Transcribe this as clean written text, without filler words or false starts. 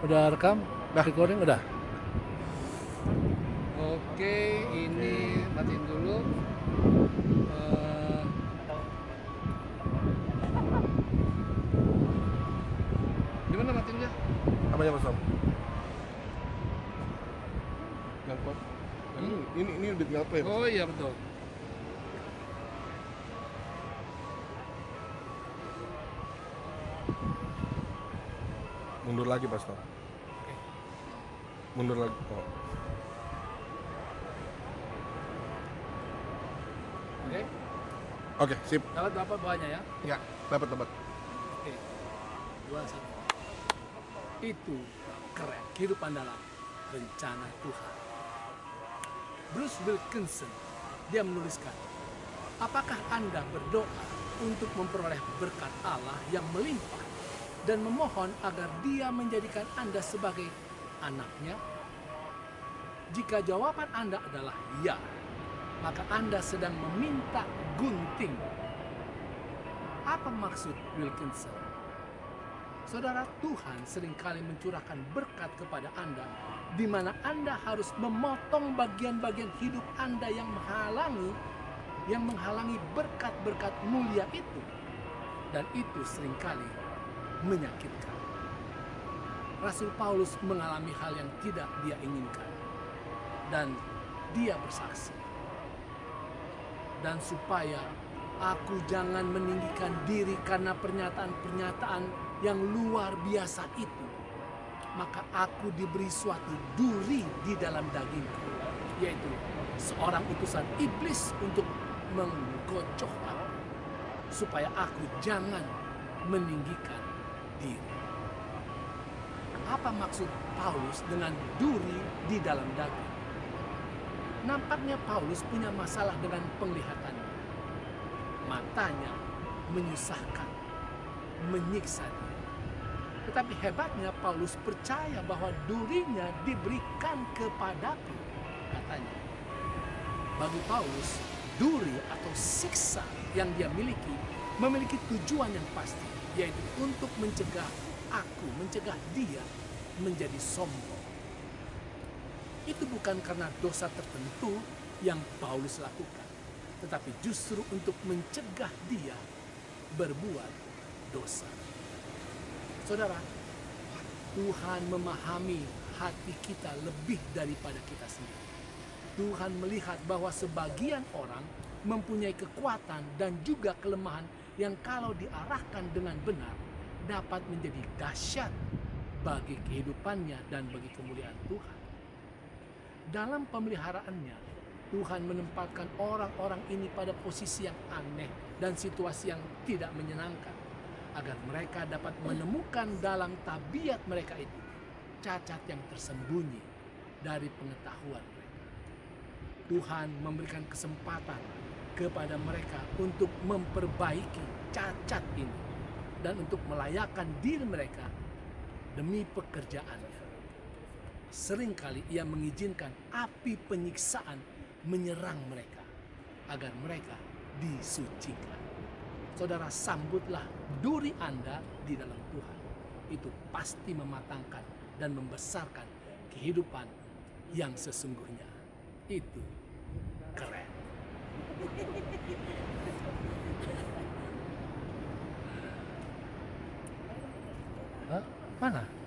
Udah rekam? Dah. Recording udah? Oke, ini matiin dulu. Eh, Gimana matiinnya? Apanya Mas Tom? Yang pot. Ini udah tinggal play. Mas. Oh iya betul. Mundur lagi Mas Tom. Oke. Mundur lagi. Oh. Oke. Oke, sip. Dapat berapa bawahnya ya? Ya, dapat. Oke. 2, 1. Itu keren. Kehidupan dalam rencana Tuhan. Bruce Wilkinson, dia menuliskan, apakah Anda berdoa untuk memperoleh berkat Allah yang melimpah dan memohon agar Dia menjadikan Anda sebagai anaknya? Jika jawaban Anda adalah ya, maka Anda sedang meminta gunting. Apa maksud Wilkinson? Saudara, Tuhan seringkali mencurahkan berkat kepada Anda, di mana Anda harus memotong bagian-bagian hidup Anda yang menghalangi berkat-berkat mulia itu. Dan itu seringkali menyakitkan. Rasul Paulus mengalami hal yang tidak dia inginkan. Dan dia bersaksi. Dan supaya aku jangan meninggikan diri karena pernyataan-pernyataan yang luar biasa itu, maka aku diberi suatu duri di dalam dagingku, yaitu seorang utusan iblis untuk menggocok aku, supaya aku jangan meninggikan diri. Apa maksud Paulus dengan duri di dalam daging? Nampaknya Paulus punya masalah dengan penglihatannya. Matanya menyusahkan, menyiksa dia. Tetapi hebatnya Paulus percaya bahwa durinya diberikan kepadaku, katanya. Bagi Paulus, duri atau siksa yang dia memiliki tujuan yang pasti, yaitu untuk mencegah dia menjadi sombong. Itu bukan karena dosa tertentu yang Paulus lakukan, tetapi justru untuk mencegah dia berbuat dosa. Saudara, Tuhan memahami hati kita lebih daripada kita sendiri. Tuhan melihat bahwa sebagian orang mempunyai kekuatan dan juga kelemahan yang kalau diarahkan dengan benar dapat menjadi dahsyat bagi kehidupannya dan bagi kemuliaan Tuhan. Dalam pemeliharaannya, Tuhan menempatkan orang-orang ini pada posisi yang aneh dan situasi yang tidak menyenangkan, agar mereka dapat menemukan dalam tabiat mereka itu cacat yang tersembunyi dari pengetahuan mereka. Tuhan memberikan kesempatan kepada mereka untuk memperbaiki cacat ini dan untuk melayakkan diri mereka demi pekerjaannya. Seringkali ia mengizinkan api penyiksaan menyerang mereka agar mereka disucikan. Saudara, sambutlah duri Anda di dalam Tuhan. Itu pasti mematangkan dan membesarkan kehidupan yang sesungguhnya. Itu keren. Hah? Mana?